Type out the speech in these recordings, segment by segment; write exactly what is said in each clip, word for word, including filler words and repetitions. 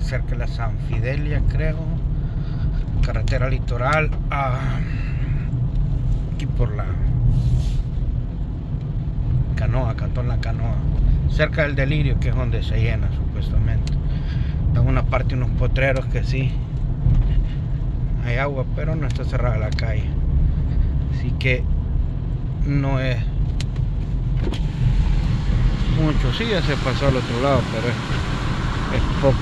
cerca de la San Fidelia, creo, carretera litoral, ah, aquí por la Canoa, Cantón La Canoa, cerca del Delirio, que es donde se llena supuestamente. En una parte unos potreros que sí hay agua, pero no está cerrada la calle, así que no es mucho. Sí, ya se pasó al otro lado, pero es, es poco.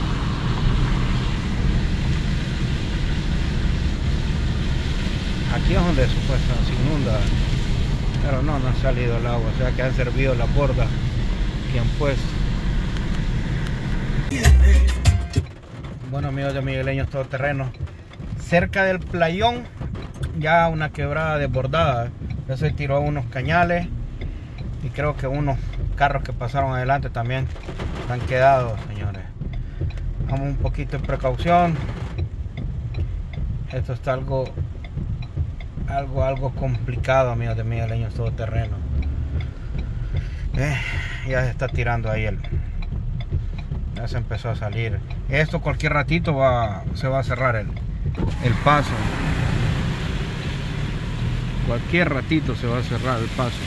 Aquí es donde supuestamente se inunda, pero no, no ha salido el agua, o sea que han servido las bordas que han puesto. Bueno, amigos de Migueleños Todoterreno, cerca del playón ya una quebrada desbordada, ya se tiró unos cañales y creo que unos carros que pasaron adelante también han quedado, señores. Vamos un poquito de precaución, esto está algo algo algo complicado, amigos de Migueleños Todoterreno. eh, ya se está tirando ahí el ya se empezó a salir esto. Cualquier ratito va se va a cerrar el, el paso, cualquier ratito se va a cerrar el paso.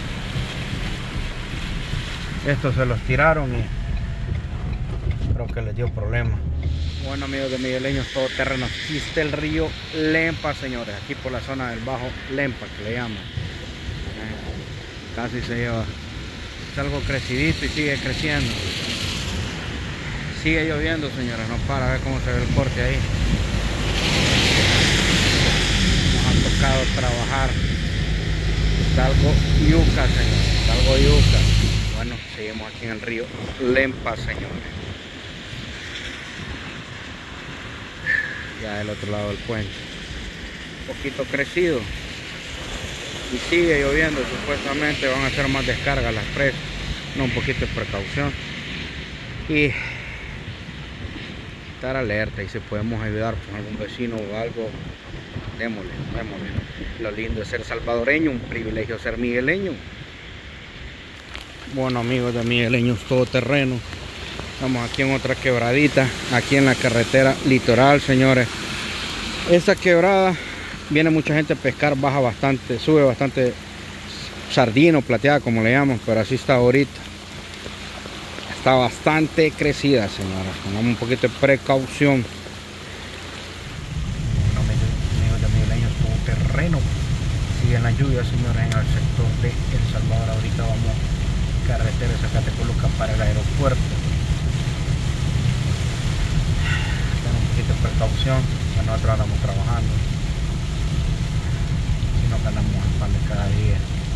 Estos se los tiraron y creo que les dio problema. Bueno, amigos de Migueleños Todoterreno, aquí está el río Lempa, señores, aquí por la zona del Bajo Lempa, que le llaman. Eh, casi se lleva, es algo crecidito y sigue creciendo. Sigue lloviendo, señores, no para, a ver cómo se ve el corte ahí. Nos ha tocado trabajar. Está algo yuca, señores, está algo yuca. Bueno, seguimos aquí en el río Lempa, señores. Ya del otro lado del puente, un poquito crecido y sigue lloviendo. Supuestamente van a hacer más descargas las presas, no, un poquito de precaución y estar alerta, y si podemos ayudar con algún vecino o algo, démosle, démosle. Lo lindo es ser salvadoreño, un privilegio ser migueleño. Bueno, amigos de Migueleños Todoterreno, estamos aquí en otra quebradita, aquí en la carretera litoral, señores. Esta quebrada viene mucha gente a pescar, baja bastante, sube bastante sardino, plateada como le llaman, pero así está ahorita. Está bastante crecida, señores. Tengamos un poquito de precaución. Bueno, amigos de Migueleños Todoterreno, siguen las lluvias, señores, en el sector de El Salvador. Ahorita vamos carretera de Zacatecoluca para el aeropuerto. Un poquito de precaución, que nosotros andamos trabajando, si no ganamos el pan de cada día,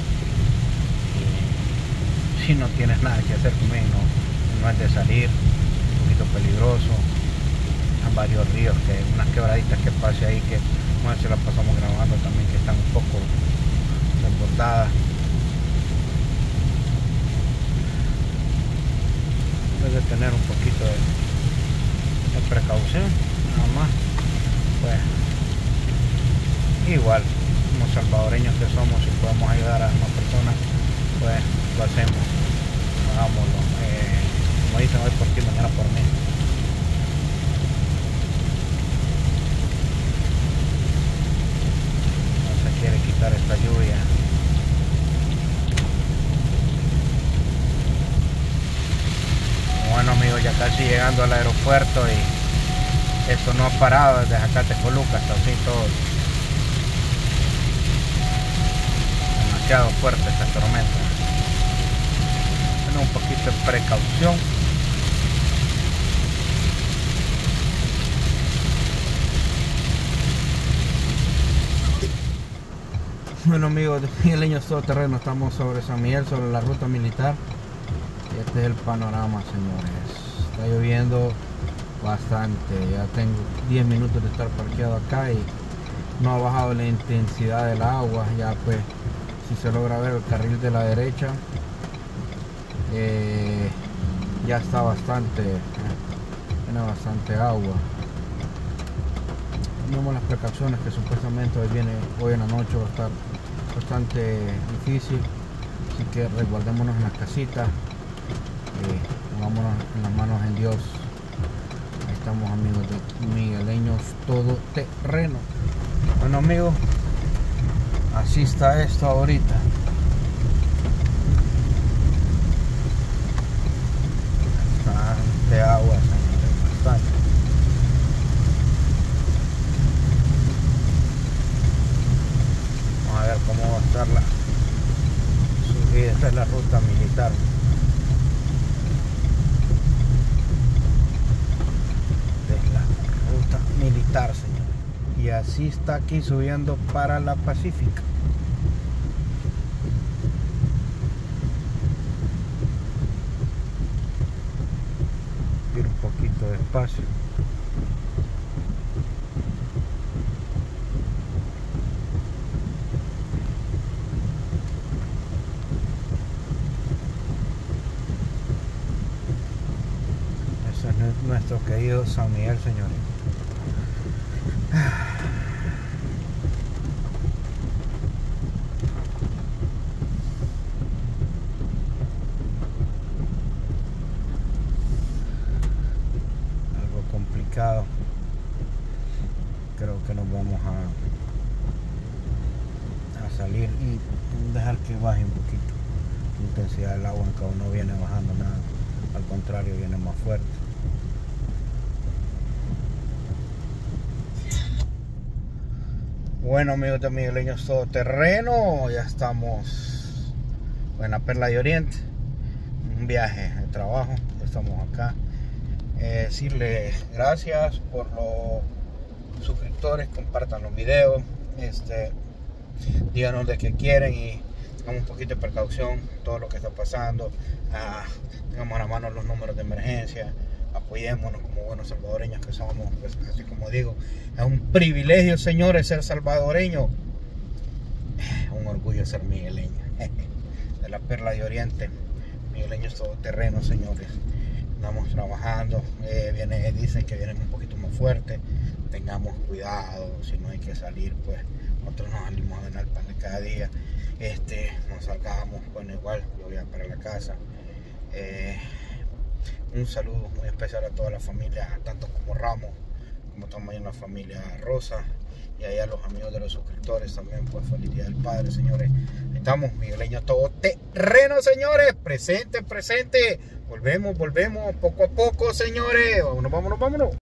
y si no tienes nada que hacer conmigo, no, no es de salir, un poquito peligroso. Hay varios ríos, que unas quebraditas que pase ahí, que bueno, se las pasamos grabando también, que están un poco desbordadas. Debe tener un poquito de de precaución, nada más. Pues igual, como salvadoreños que somos, si podemos ayudar a una persona, pues lo hacemos, hagámoslo. Eh, como dicen, hoy por ti, mañana por mí. No se quiere quitar esta lluvia. Bueno, amigos, ya casi llegando al aeropuerto, y esto no ha parado desde Zacatecoluca hasta así todo. Demasiado fuerte esta tormenta. Bueno, un poquito de precaución. Bueno, amigos de Migueleños Todoterreno, estamos sobre San Miguel, sobre la ruta militar. Y este es el panorama, señores. Está lloviendo bastante. Ya tengo diez minutos de estar parqueado acá y no ha bajado la intensidad del agua. Ya pues, si se logra ver el carril de la derecha, eh, ya está bastante, eh, tiene bastante agua. Tenemos las precauciones que supuestamente hoy viene, hoy en la noche va a estar bastante difícil, así que resguardémonos en las casitas. Eh, pongámonos en las manos en Dios. Ahí estamos, amigos de Migueleños Todoterreno. Bueno, amigos, así está esto ahorita. Bastante agua, señores, bastante. Vamos a ver cómo va a estar la subida. Esta es la ruta militar. Militar, señor, y así está aquí subiendo para la Pacífica. Ir un poquito despacio. Ese es nuestro querido San Miguel, señores. Algo complicado. Creo que nos vamos a, a salir y dejar que baje un poquito la intensidad del agua, aunque aún no viene bajando nada, al contrario, viene más fuerte. Bueno, amigos de Migueleños Todoterreno, ya estamos en la Perla de Oriente, un viaje de trabajo, ya estamos acá. Eh, decirles gracias por los suscriptores, compartan los videos, este, díganos de qué quieren y tengamos un poquito de precaución todo lo que está pasando. Ah, tengamos a la mano los números de emergencia. Apoyémonos como buenos salvadoreños que somos, pues, así como digo, es un privilegio, señores, ser salvadoreño, un orgullo ser migueleño, de la Perla de Oriente, Migueleños Todoterreno, señores. Estamos trabajando, eh, viene, dicen que vienen un poquito más fuerte, tengamos cuidado, si no hay que salir, pues nosotros nos salimos a ganar el pan de cada día, este, nos salgamos, bueno, igual, yo voy a para la casa. eh, Un saludo muy especial a toda la familia, tanto como Ramos, como también la familia Rosa, y allá a los amigos de los suscriptores también, pues feliz día del padre, señores. Estamos, Migueleños Todoterreno, señores, presente, presente. Volvemos, volvemos, poco a poco, señores. Vámonos, vámonos, vámonos.